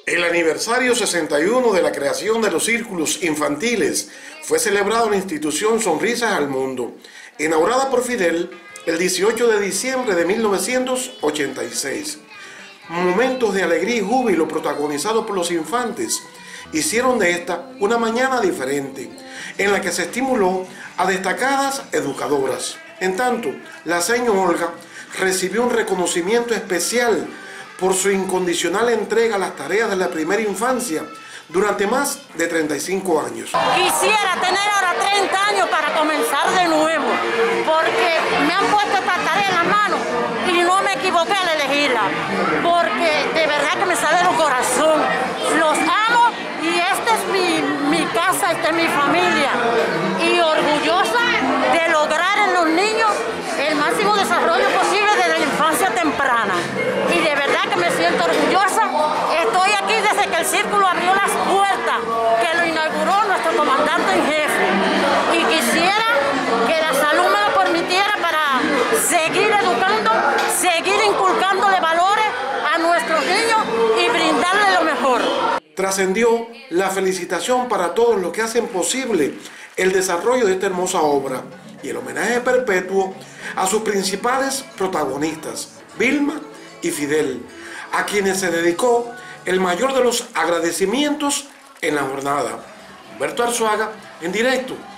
El aniversario 61 de la creación de los círculos infantiles fue celebrado en la institución Sonrisas al Mundo, inaugurada por Fidel el 18 de diciembre de 1986. Momentos de alegría y júbilo protagonizados por los infantes hicieron de esta una mañana diferente, en la que se estimuló a destacadas educadoras. En tanto, la señora Olga recibió un reconocimiento especial por su incondicional entrega a las tareas de la primera infancia durante más de 35 años. Quisiera tener ahora 30 años para comenzar de nuevo, porque me han puesto esta tarea en la mano y no me equivoqué al elegirla, porque de verdad que me sale del corazón. Los amo y esta es mi casa, esta es mi familia, y orgullosa de lograr en los niños el máximo desarrollo posible desde la infancia temprana. Y de verdad que me siento orgullosa. Estoy aquí desde que el círculo abrió las puertas, que lo inauguró nuestro comandante en jefe. Y quisiera que la salud me lo permitiera para seguir educando, seguir inculcándole valores a nuestros niños y brindarles lo mejor. Trascendió la felicitación para todos los que hacen posible el desarrollo de esta hermosa obra y el homenaje perpetuo a sus principales protagonistas, Vilma y Fidel, a quienes se dedicó el mayor de los agradecimientos en la jornada. Humberto Arzuaga, en directo